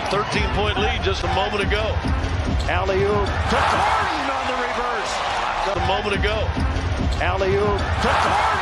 13-point lead just a moment ago. Alley-oop to Harden on the reverse. A moment ago. Alley-oop to Harden.